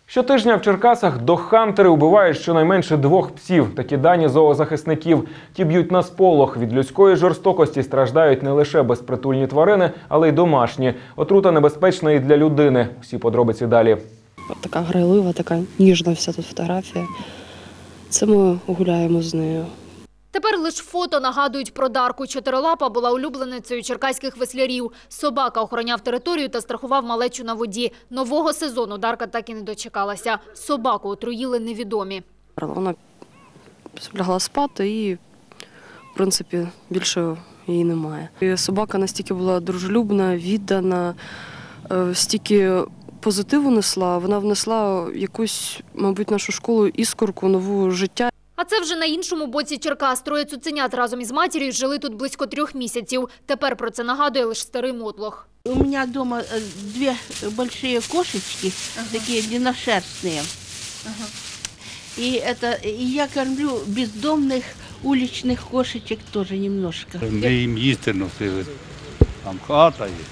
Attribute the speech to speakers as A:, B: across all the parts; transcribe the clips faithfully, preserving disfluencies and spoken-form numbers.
A: Щотижня в Черкасах догхантери убивають щонайменше двох псів. Такі дані зоозахисників. Ті б'ють на сполох. Від людської жорстокості страждають не лише безпритульні тварини, але й домашні. Отрута небезпечна і для людини. Усі подробиці далі.
B: Така грайлива, така ніжна вся тут фотографія. Це ми гуляємо з нею.
C: Тепер лише фото нагадують про Дарку. Чотирилапа була улюбленицею черкаських веслярів. Собака охороняв територію та страхував малечу на воді. Нового сезону Дарка так і не дочекалася. Собаку отруїли невідомі.
B: Вона лягла спати і, в принципі, більше її немає. І собака настільки була дружелюбна, віддана, стільки позитиву несла. Вона внесла якусь, мабуть, нашу школу іскорку, нову життя.
C: А це вже на іншому боці Черкас. Троє цуценят разом із матір'ю жили тут близько трьох місяців. Тепер про це нагадує лише старий мотлох.
D: У меня дома две большие кошечки, ага. Такие длинношерстные. Ага. И, это, и я кормлю бездомных уличных кошечек тоже немножко.
E: Ми їм їсти носили. Там хата є.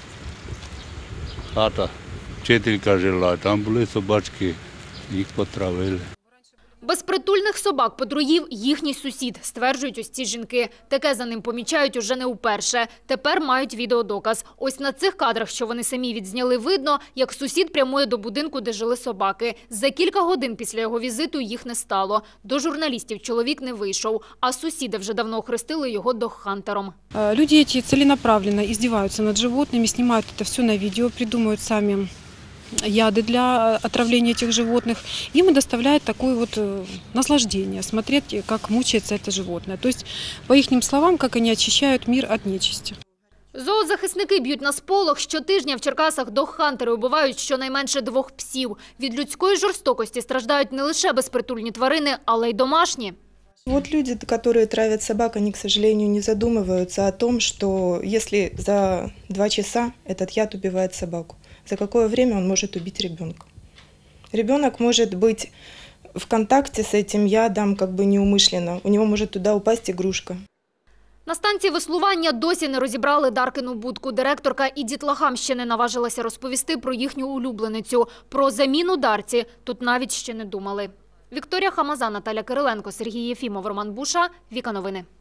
E: Хата. Вчителька жила, там були собачки, їх потравили.
C: Безпритульних собак потруїв їхній сусід, стверджують ось ці жінки. Таке за ним помічають уже не вперше. Тепер мають відеодоказ. Ось на цих кадрах, що вони самі відзняли, видно, як сусід прямує до будинку, де жили собаки. За кілька годин після його візиту їх не стало. До журналістів чоловік не вийшов, а сусіди вже давно охрестили його догхантером.
F: Люди ці целенаправленно издеваются над животными, снимают это все на видео, придумывают сами яды для отравления этих животных. Им доставляет такое вот наслаждение смотреть, как мучается это животное. То есть, по их словам, как они очищают мир от нечисти.
C: Зоозахисники б'ють на сполох. Щотижня в Черкасах догхантери убивають щонайменше двох псів. Від людської жорстокості страждають не лише безпритульні тварини, але й домашні.
G: Вот люди, которые травят собак, они, к сожалению, не задумываются о том, что если за два часа этот яд убивает собаку, за какое время он может убить ребенка. Ребенок может быть в контакте с этим ядом как бы неумышленно, у него может туда упасть игрушка.
C: На станції веслування досі не розібрали Даркину будку. Директорка і дітлахам ще не наважилася розповісти про їхню улюбленицю. Про заміну Дарці тут навіть ще не думали. Вікторія Хамаза, Наталя Кириленко, Сергій Єфімов, Роман Буша. Віка Новини.